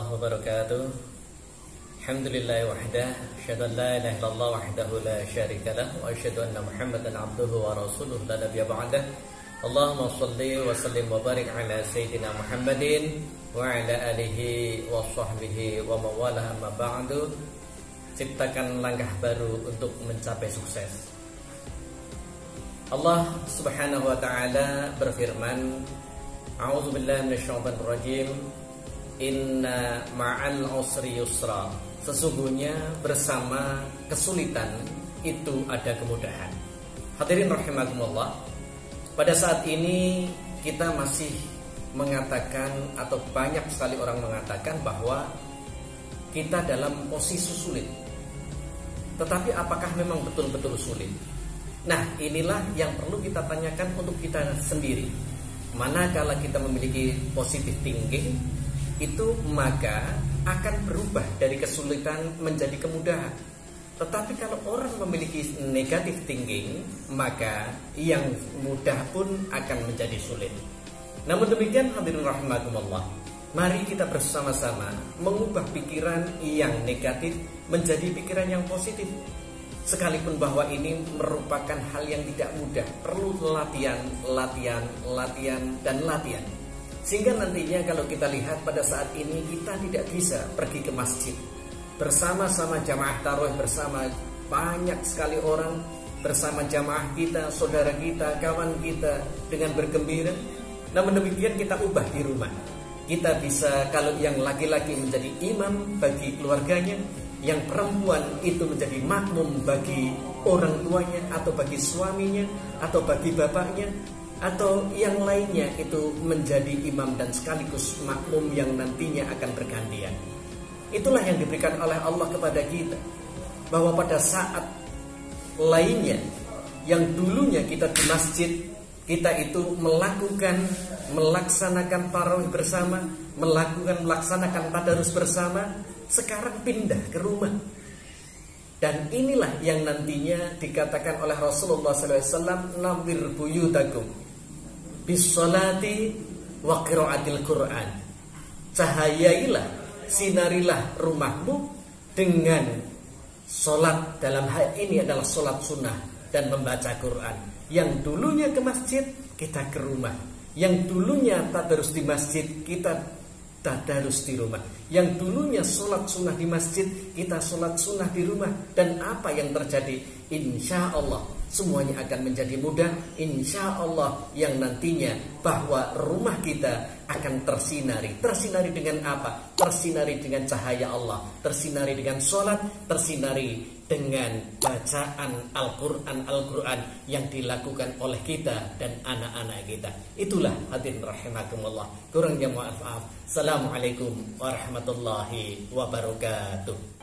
warahmatullahi wabarakatuh. Alhamdulillahi wahdah, asyhadu an la ilaha illallah wahdahu la syarika lah, wa asyhadu anna Muhammadan abduhu wa rasuluhu la nabiyya ba'dah. Allahumma shalli wa sallim wa barik ala sayyidina Muhammadin wa ala alihi wa sahbihi wa mawalah, amma ba'du. Ciptakan langkah baru untuk mencapai sukses. Allah Subhanahu wa taala berfirman, A'udzubillahi minasyaitonir rajim. Inna ma'al usri yusra. Sesungguhnya bersama kesulitan itu ada kemudahan. Hadirin rahimakumullah. Pada saat ini kita masih mengatakan, atau banyak sekali orang mengatakan bahwa kita dalam posisi sulit. Tetapi apakah memang betul-betul sulit? Nah, inilah yang perlu kita tanyakan untuk kita sendiri. Manakala kita memiliki positive thinking, itu maka akan berubah dari kesulitan menjadi kemudahan. Tetapi kalau orang memiliki negative thinking, maka yang mudah pun akan menjadi sulit. Namun demikian, hadirin rahimakumullah, mari kita bersama-sama mengubah pikiran yang negatif menjadi pikiran yang positif. Sekalipun bahwa ini merupakan hal yang tidak mudah, perlu latihan, dan latihan. Sehingga nantinya kalau kita lihat pada saat ini kita tidak bisa pergi ke masjid bersama-sama jamaah tarawih, bersama banyak sekali orang, bersama jamaah kita, saudara kita, kawan kita dengan bergembira. Namun demikian kita ubah di rumah. Kita bisa, kalau yang laki-laki menjadi imam bagi keluarganya, yang perempuan itu menjadi makmum bagi orang tuanya, atau bagi suaminya, atau bagi bapaknya, atau yang lainnya itu menjadi imam dan sekaligus makmum yang nantinya akan bergantian. Itulah yang diberikan oleh Allah kepada kita, bahwa pada saat lainnya yang dulunya kita di masjid, kita itu melaksanakan tarawih bersama, melaksanakan tadarus bersama, sekarang pindah ke rumah. Dan inilah yang nantinya dikatakan oleh Rasulullah SAW, nawwir buyutakum bisolati wa qiraatil Quran. Cahayailah, sinarilah rumahmu dengan solat. Dalam hal ini adalah solat sunnah dan membaca Quran. Yang dulunya ke masjid, kita ke rumah. Yang dulunya tadarus di masjid, kita tadarus di rumah. Yang dulunya solat sunnah di masjid, kita solat sunnah di rumah. Dan apa yang terjadi? Insya Allah semuanya akan menjadi mudah. Insya Allah yang nantinya bahwa rumah kita akan tersinari. Tersinari dengan apa? Tersinari dengan cahaya Allah, tersinari dengan solat, tersinari dengan bacaan Al-Quran yang dilakukan oleh kita dan anak-anak kita. Itulah hadirin rahimakumullah. Kurangnya maaf. Assalamualaikum warahmatullahi wabarakatuh.